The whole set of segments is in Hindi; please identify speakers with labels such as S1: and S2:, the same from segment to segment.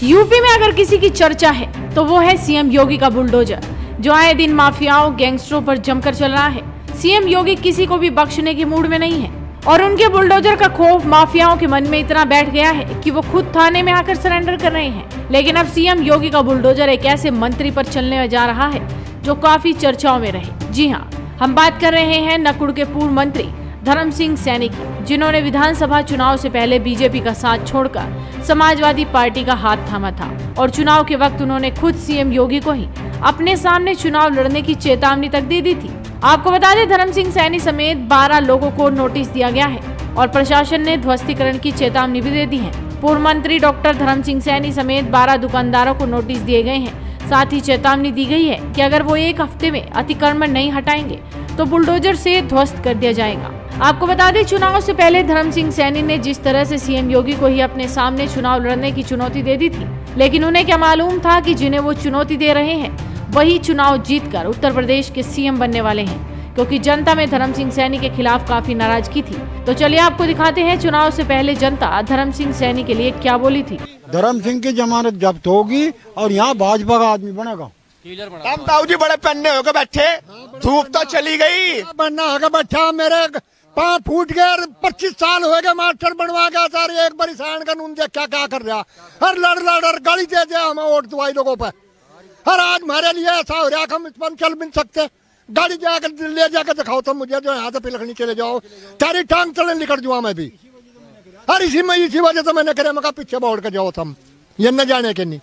S1: यूपी में अगर किसी की चर्चा है तो वो है सीएम योगी का बुलडोजर, जो आए दिन माफियाओं गैंगस्टरों पर जमकर चल रहा है। सीएम योगी किसी को भी बख्शने के मूड में नहीं है और उनके बुलडोजर का खौफ माफियाओं के मन में इतना बैठ गया है कि वो खुद थाने में आकर सरेंडर कर रहे हैं। लेकिन अब सीएम योगी का बुलडोजर एक ऐसे मंत्री पर चलने जा रहा है जो काफी चर्चाओं में रहे। जी हाँ, हम बात कर रहे हैं नकुड़ के पूर्व मंत्री धर्म सिंह सैनी की, जिन्होंने विधानसभा चुनाव से पहले बीजेपी का साथ छोड़कर समाजवादी पार्टी का हाथ थामा था और चुनाव के वक्त उन्होंने खुद सीएम योगी को ही अपने सामने चुनाव लड़ने की चेतावनी तक दे दी थी। आपको बता दें, धर्म सिंह सैनी समेत 12 लोगों को नोटिस दिया गया है और प्रशासन ने ध्वस्तीकरण की चेतावनी भी दे दी है। पूर्व मंत्री डॉक्टर धर्म सिंह सैनी समेत 12 दुकानदारों को नोटिस दिए गए हैं। साथ ही चेतावनी दी गई है कि अगर वो 1 हफ्ते में अतिक्रमण नहीं हटाएंगे तो बुलडोजर से ध्वस्त कर दिया जाएगा। आपको बता दें, चुनाव से पहले धर्म सिंह सैनी ने जिस तरह से सीएम योगी को ही अपने सामने चुनाव लड़ने की चुनौती दे दी थी, लेकिन उन्हें क्या मालूम था कि जिन्हें वो चुनौती दे रहे हैं वही चुनाव जीतकर उत्तर प्रदेश के सीएम बनने वाले हैं, क्योंकि जनता में धर्म सिंह सैनी के खिलाफ काफी नाराजगी थी। तो चलिए आपको दिखाते हैं चुनाव से पहले जनता धर्म सिंह सैनी के लिए क्या बोली थी।
S2: धर्म सिंह की जमानत जब्त होगी और यहाँ भाजपा का आदमी बनेगा।
S3: हम ताऊ जी बड़े पन्ने होकर बैठे, धूप तो चली गई,
S2: बनना होगा बैठा। मेरे 5 फूट गए, 25 साल हो गए मास्टर बनवा गया सर। एक बार ईशान कानून दे क्या क्या कर रहा, हर लड़ गाड़ी दे दे हमें वोट दवाई लोगों पर। हर आज हमारे लिए ऐसा हो रहा, हम इस पर चल भी सकते। गाड़ी जाकर ले जाकर दिखाओ तो मुझे, जो यहाँ से पिलखनी चले जाओ, तारी टांग चले निकल जाऊँ मैं भी। हर इसी वजह से मैंने करे, मैं पीछे बढ़ के जाओ तुम, ये न जाने के नहीं।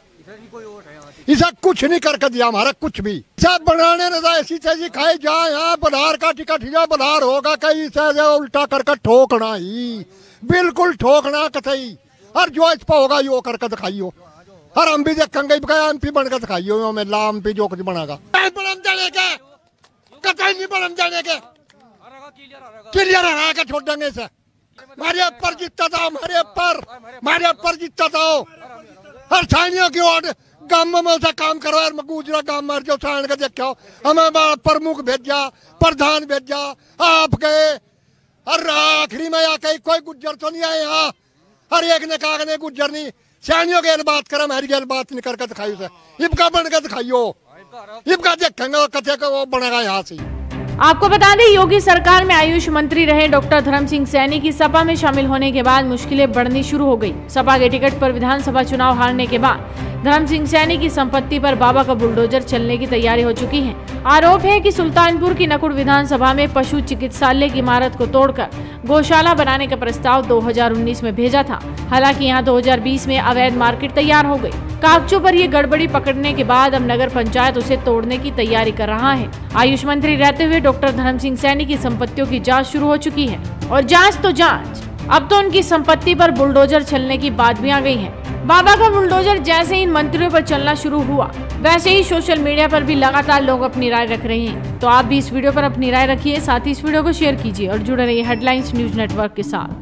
S2: इसा कुछ नहीं करके दिया हमारा, कुछ भी सब बनाने न ऐसी चीज खाई जाए। यहाँ बधार का टिकट या बधार होगा कहीं से उल्टा करके ठोकना ही, बिल्कुल ठोकना कतई। और जो इस पर होगा यो करके दिखाइयो। और हम भी देखेंगे एमपी बनकर दिखाइयो, मैं ला एमपी जो कुछ बनागा जाने के कतई नहीं बनम जाने के क्लियर हरा के छोड़ देंगे से। हमारे ऊपर जीतता था, हमारे ऊपर जीतता था। हर छाइयों की ओर गांव में उसे काम करो और गुजरा गांव मर जाओ, छाण के देखो। हमें प्रमुख भेजा, प्रधान भेजा, आप गए और आखिरी में आके कोई गुज्जर तो नहीं आए यहाँ। हर एक ने कहा नहीं गुज्जर नहीं, सैनियों की बात करें, हमारी गैल बात नहीं करके दिखाई उसे। इबका बन के दिखाइयो, इबका देखेंगे कथे का वो बनेगा यहाँ से।
S1: आपको बता दें, योगी सरकार में आयुष मंत्री रहे डॉक्टर धर्म सिंह सैनी की सपा में शामिल होने के बाद मुश्किलें बढ़नी शुरू हो गई। सपा के टिकट पर विधानसभा चुनाव हारने के बाद धर्म सिंह सैनी की संपत्ति पर बाबा का बुलडोजर चलने की तैयारी हो चुकी है। आरोप है कि सुल्तानपुर की नकुड़ विधानसभा में पशु चिकित्सालय की इमारत को तोड़कर गौशाला बनाने का प्रस्ताव 2019 में भेजा था। हालांकि यहां 2020 में अवैध मार्केट तैयार हो गई। कागजों पर ये गड़बड़ी पकड़ने के बाद अब नगर पंचायत उसे तोड़ने की तैयारी कर रहा है। आयुष मंत्री रहते हुए डॉक्टर धर्म सिंह सैनी की संपत्तियों की जाँच शुरू हो चुकी है और जाँच तो जाँच, अब तो उनकी संपत्ति पर बुलडोजर चलने की बात भी आ गई है। बाबा का बुलडोजर जैसे ही इन मंत्रियों पर चलना शुरू हुआ, वैसे ही सोशल मीडिया पर भी लगातार लोग अपनी राय रख रहे हैं। तो आप भी इस वीडियो पर अपनी राय रखिए, साथ ही इस वीडियो को शेयर कीजिए और जुड़े रहिए हेडलाइंस न्यूज नेटवर्क के साथ।